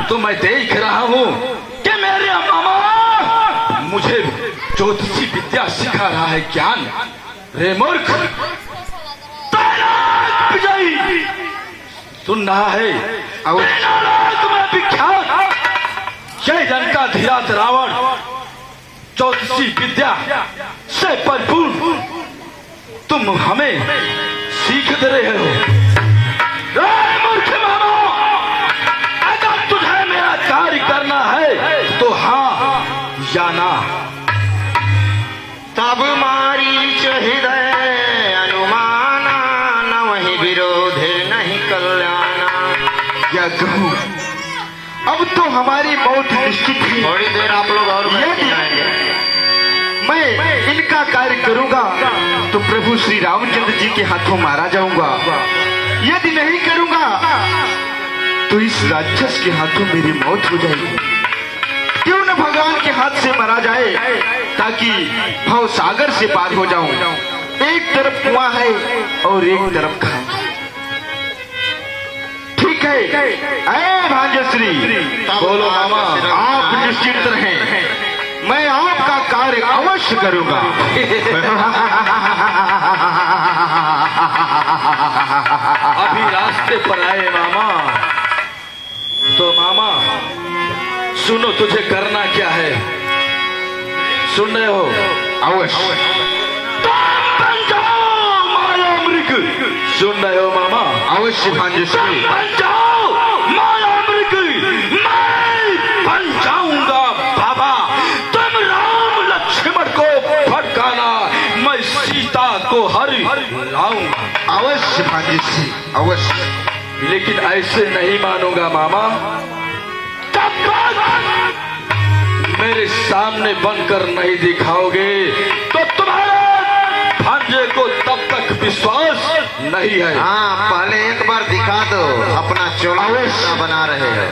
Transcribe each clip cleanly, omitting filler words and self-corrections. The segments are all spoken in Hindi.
तो मैं देख रहा हूँ कि मेरे मामा मुझे ज्योतिषी विद्या सिखा रहा है ज्ञान। रे मूर्ख, विजयी सुन रहा है तुम्हें विख्यात जय जनता धीराज रावण ज्योतिषी विद्या से भरपूर तुम हमें सीख दे रहे हो। मूर्ख मामा, अगर तुझे मेरा कार्य करना है तो हाँ या ना। तब मारीच हृदय अनुमाना, न वही विरोध नहीं कल्याणा। क्या कहूँ, अब तो हमारी मौत निश्चित है। थोड़ी देर आप लोग और मैं इनका कार्य करूंगा तो प्रभु श्री रामचंद्र जी के हाथों मारा जाऊंगा। यदि नहीं करूंगा तो इस राक्षस के हाथों मेरी मौत हो जाएगी। क्यों न भगवान के हाथ से मारा जाए ताकि भव सागर से पार हो जाऊं। एक तरफ कुआं है और एक तरफ खाए। ठीक है, ऐ भांजश्री, बोलो मामा। आप निश्चिंत रहें, मैं आपका कार्य अवश्य करूंगा। अभी रास्ते पर आए मामा, तो मामा सुनो, तुझे करना क्या है सुन रहे हो? अवश्य। बन जाओ माया मृग। सुन रहे हो मामा? अवश्य भांजश्री। बन जाओ माया मृग, मैं बन जाऊंगा बाबा। तुम राम लक्ष्मण को भटकाना, मैं सीता को हरि लाऊंगा। अवश्य भांजश्री, अवश्य। लेकिन ऐसे नहीं मानूंगा मामा। तब तक मेरे सामने बनकर नहीं दिखाओगे तो तुम्हारे भांजे को तब तक विश्वास नहीं है। हाँ, पहले एक बार दिखा दो अपना चोला बना रहे हैं।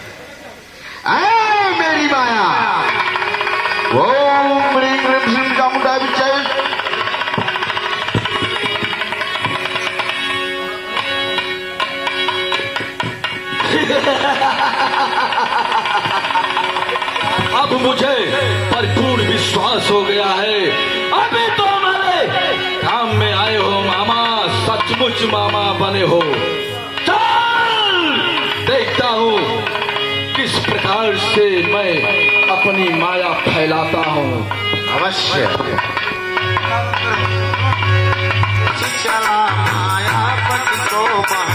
मेरी माया, ओम ह्रीं क्लीं श्रीं चामुंडा विच्चे। अब मुझे भरपूर विश्वास हो गया है। अभी तो हमारे काम में आए हो मामा, सचमुच मामा बने हो। चल देखता हूँ किस प्रकार से मैं अपनी माया फैलाता हूँ। अवश्य। चला मायापति को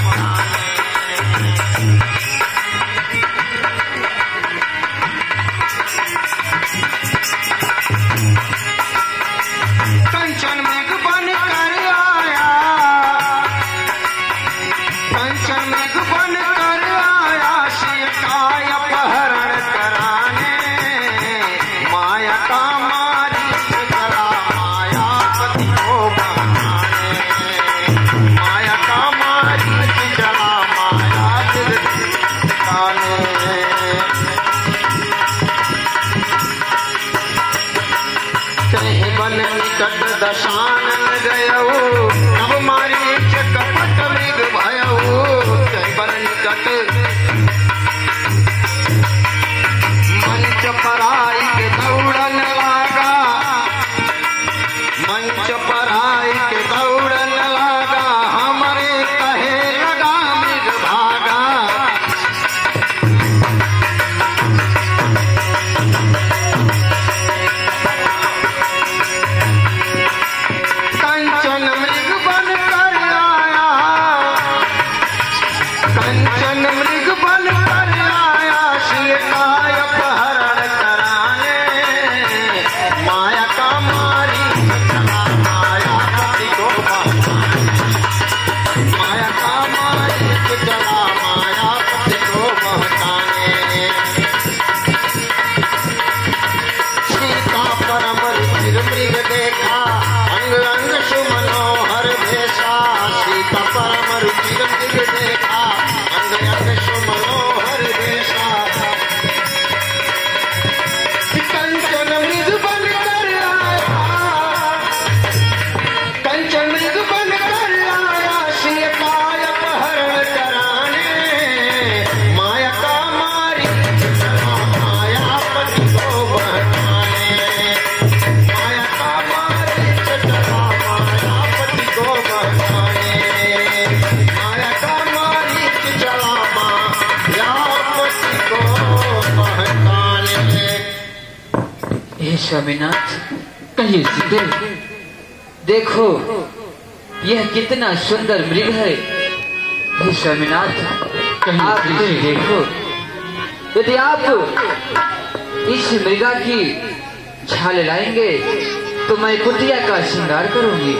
कंचन मेघ बन कर आया, कंचन मेघ बन कर आया, सीता अपहरण कराने। माया का मारी चला मायापति को बहाने। माया का मारी चला माया दिल ठिकाने। वन निकट दशानन गयऊ, तब मारी कपट मृग भयऊ। वन निकट मंच पर आई के दौड़न लागा, मंच पर आई के दौड़न लागा। हमारे कहे लगा मृग भागा। कंचन मृग बन कर आया, कंचन मृग बन कर आया, सीता अपहरण कराने। माया का मारी चला मायापति को बहाने। माया का मारी चला मायापति को बहकाने। सीता परम रुचिर मृग देखा, अंग अंग सुमनोहर भेषा। सीता परम रुचिर मृग देखा, अंग अंग सुमनोहर भेषा। कंचन मृग बन कर आया, कंचन मृग बन कर आया, सीता अपहरण कराने। स्वामीनाथ, कहिए सीते। देखो यह कितना सुंदर मृग है। हे स्वामीनाथ, आप इसे देखो। यदि आप इस मृगा की छाल लाएंगे तो मैं कुटिया का श्रृंगार करूंगी।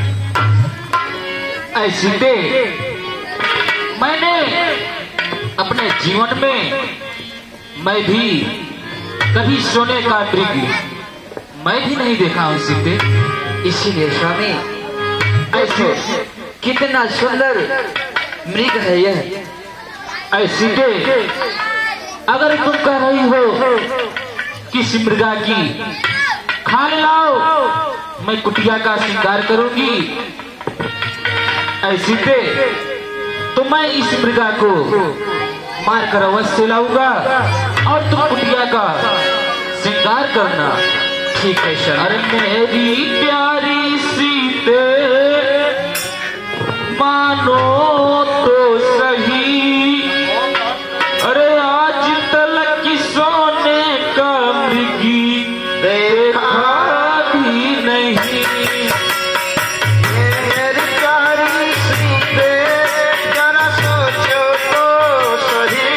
ऐसी मैंने अपने जीवन में मैं भी कभी सोने का मृग मैं भी नहीं देखा हूँ सीते। इसीलिए स्वामी, ऐसे कितना सुंदर मृग है यह। ऐसी अगर तुम कह रही हो किस मृगा की खान लाओ, मैं कुटिया का श्रृंगार करूंगी। ऐसी तो मैं इस मृगा को मारकर अवश्य लाऊंगा और तुम कुटिया का श्रृंगार करना। ठीक है सर। अरे मेरी प्यारी सीते मानो तो सही, अरे आज तलक सोने का मृगी देखा भी नहीं। मेरी प्यारी सीते जरा सोचो तो सही,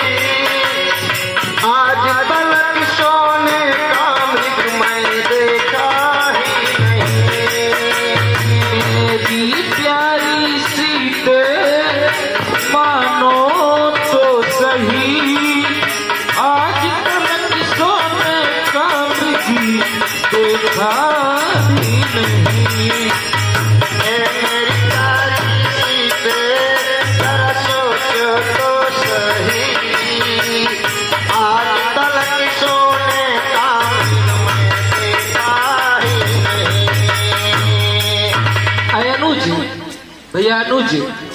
आज तलक सोने का मृग मैं देखा ही नहीं। मेरी प्यारी सीते मानो तो सही, आज तलक सोने का मृगी देखा भी नहीं। मेरी प्यारी सीते जरा सोचो तो सही, आज तलक सोने का मृग मैं देखा ही नहीं। अनुज भैया, अनुज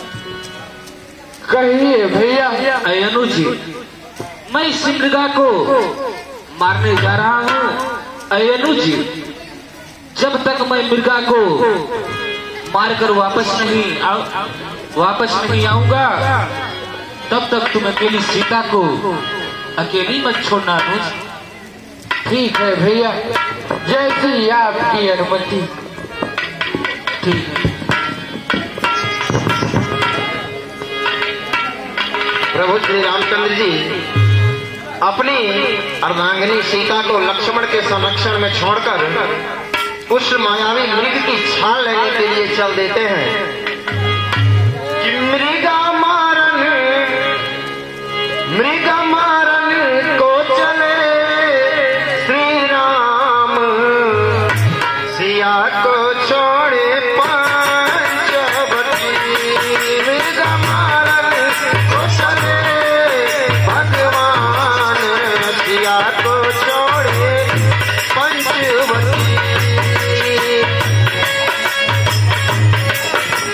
कहिए भैया। अनुज, मैं इस मृगा को मारने जा रहा हूँ। अनुज, जब तक मैं मृगा को मारकर वापस नहीं आऊंगा तब तक तुम अकेली सीता को अकेली मत छोड़ना अनुज। ठीक है भैया, जैसी आपकी अनुमति। ठीक है। प्रभु श्री रामचंद्र जी अपनी अर्धांगिनी सीता को लक्ष्मण के संरक्षण में छोड़कर उस मायावी मृग की छाल लेने के लिए चल देते हैं कि मृगा मारन को चले श्री राम, सिया को छोड़े पंचवटी। मृगा मारन को चले भगवान, सिया को छोड़े पंचवटी।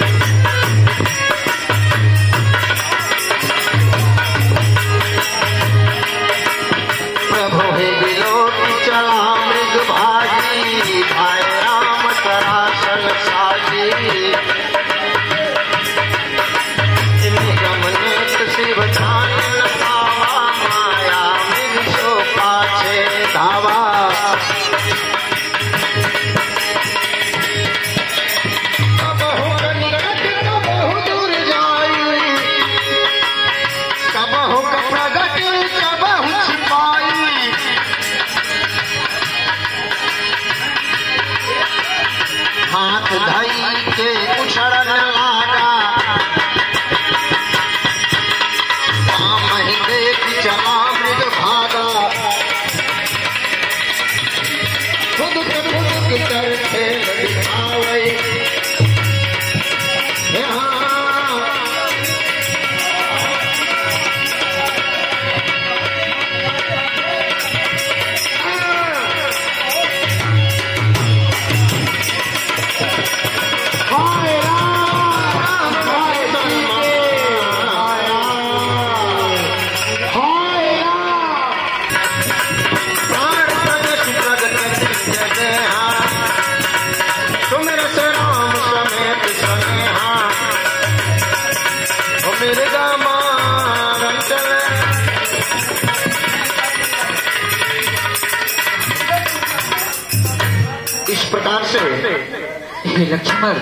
प्रकार से, हे लक्ष्मण,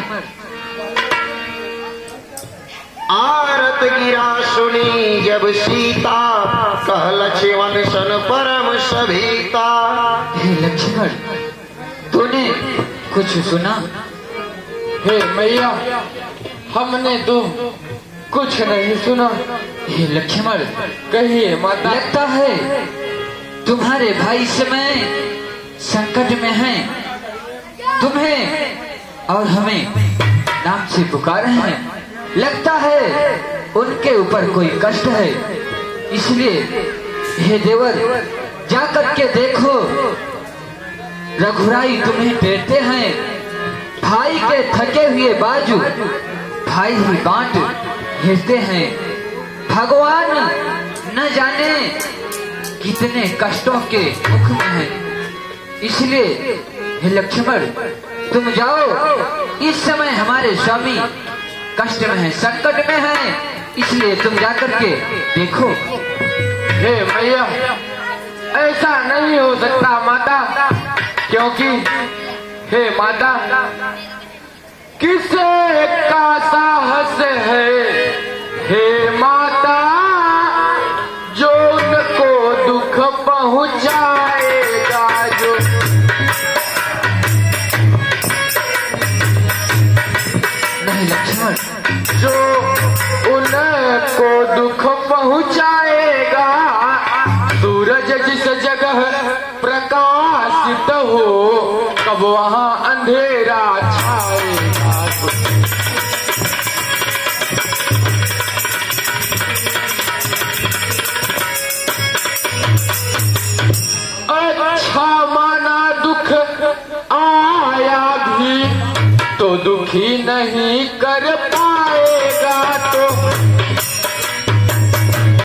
आरत गिरा सुनी जब सीता, कह लक्ष्मण सन परम सभीता। हे लक्ष्मण, तूने कुछ सुना? हे मैया, हमने तो कुछ नहीं सुना। हे लक्ष्मण, कहिए माता। लगता है तुम्हारे भाई समय संकट में हैं, तुम्हें और हमें नाम से पुकार रहे हैं। लगता है उनके ऊपर कोई कष्ट है, इसलिए हे देवर, जाकर के देखो, रघुराई तुम्हें टेरते हैं। भाई के थके हुए बाजू भाई ही बांट भेजते हैं। भगवान न जाने कितने कष्टों के मुख में हैं, इसलिए हे लक्ष्मण, तुम जाओ। इस समय हमारे स्वामी कष्ट में हैं, संकट में हैं, इसलिए तुम जाकर के देखो। हे मैया, ऐसा नहीं हो सकता माता, क्योंकि हे माता, किसे का साहस है हे माता, जो उनको दुख पहुंचाएगा। जो नहीं लक्ष्मण, जो उनको दुख पहुंचाएगा। सूरज जिस जगह प्रकाशित हो, कब वहां अंधेरा छाएगा। अच्छा माना दुख आया भी तो दुखी नहीं कर पाएगा। तो